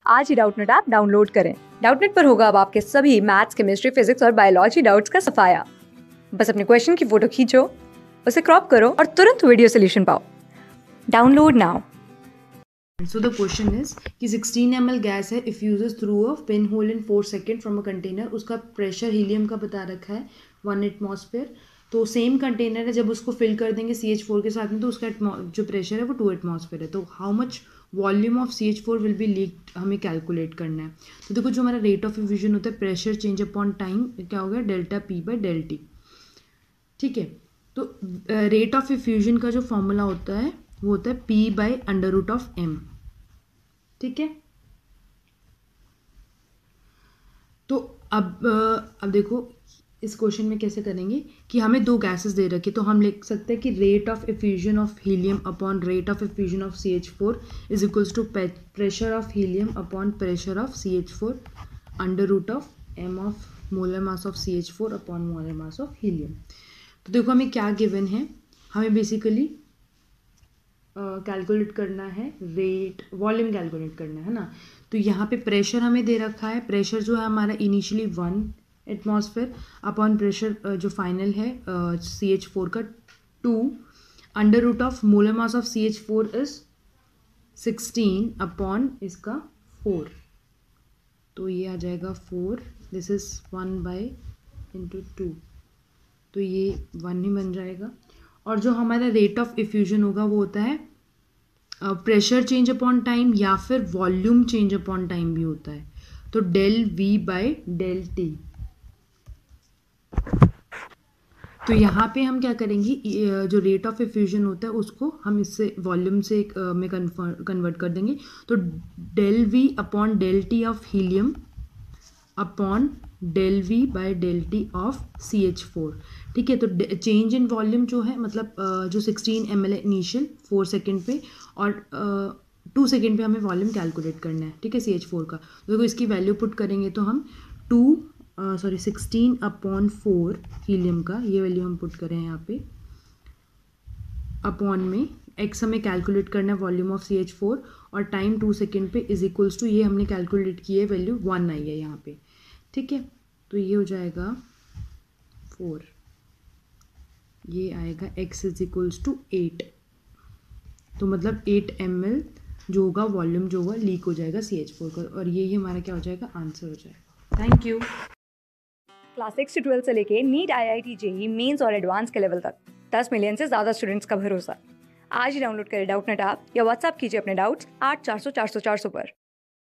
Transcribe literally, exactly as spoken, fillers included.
आज ही Doubtnut app download करें। डाउटनेट पर होगा अब आपके सभी मैथ्स, केमिस्ट्री, फिजिक्स और बायोलॉजी डाउट्स का सफाया। बस अपने क्वेश्चन की फोटो खींचो, उसे क्रॉप करो और तुरंत वीडियो सोल्यूशन पाओ। Download now. So the question is कि सिक्सटीन एम एल गैस है effuses through a pin hole in four second from a container, उसका प्रेशर हीलियम का बता रखा है वन एटमॉस्फेयर। तो सेम कंटेनर है, जब उसको फिल कर देंगे सी एच फोर के साथ में तो उसका जो प्रेशर है वो टू एटमॉस्फेयर है। तो how much volume of C H four will be leaked हमें कैलकुलेट करना है। तो देखो जो हमारा रेट ऑफ इफ्यूजन होता है, प्रेशर चेंज अपॉन टाइम क्या हो गया, delta P by del T. ठीक है, तो रेट ऑफ इफ्यूजन का जो फॉर्मूला होता है वो होता है P by under root of M. ठीक है, तो अब अब देखो इस क्वेश्चन में कैसे करेंगे कि हमें दो गैसेस दे रखे, तो हम लिख सकते हैं कि rate of effusion of helium upon rate of effusion of C H four is equals to pressure of helium upon pressure of C H four under root of M of molar mass of C H four upon molar mass of helium. तो देखो हमें क्या given है, हमें basically calculate uh, करना है rate, volume calculate करना है ना। तो यहाँ पे प्रेशर हमें दे रखा है, प्रेशर जो है हमारा initially one atmosphere upon pressure uh, जो फाइनल है सी एच फोर का two under root of molar mass of C H four is sixteen upon इसका फोर, तो ये आ जाएगा four, this is one by into two, तो ये वन ही बन जाएगा। और जो हमारा रेट ऑफ इफ्यूजन होगा वो होता है प्रेशर चेंज अपॉन टाइम या फिर वॉल्यूम चेंज अपॉन टाइम भी होता है, तो del V by del T. तो यहाँ पे हम क्या करेंगे, जो रेट ऑफ इफ्यूजन होता है उसको हम इससे वॉल्यूम से एक, uh, में कन्वर्ट कर देंगे। तो del V upon del T of helium upon del V by del T of C H four. ठीक है, तो चेंज इन वॉल्यूम जो है मतलब uh, जो सिक्सटीन एम एल है इनिशियल फोर सेकेंड पे और टू uh, सेकेंड पे हमें वॉल्यूम कैलकुलेट करना है। ठीक है, सी एच फोर का। तो देखो इसकी वैल्यू पुट करेंगे तो हम two sorry sixteen upon four helium का ये वैल्यू हम पुट करें यहाँ पे, अपॉन में एक्स हमें कैलकुलेट करना है volume of C H four और टाइम टू सेकेंड पे इज इक्वल्स टू ये हमने कैलकुलेट की है वैल्यू वन आई है यहाँ पे। ठीक है, तो ये हो जाएगा फोर, ये आएगा x is equals to eight, तो मतलब एट एम एल जो होगा वॉल्यूम जो होगा लीक हो जाएगा सी एच फोर का, और ये ही हमारा क्या हो जाएगा, आंसर हो जाएगा। Thank you. क्लास सिक्स से ट्वेल्थ से लेके NEET, I I T, JEE Mains और एडवांस के लेवल तक दस मिलियन से ज्यादा स्टूडेंट्स का भरोसा। आज ही डाउनलोड करें डाउटनेट ऐप या व्हाट्सएप कीजिए अपने डाउट्स आठ चार सौ चार सौ चार सौ पर।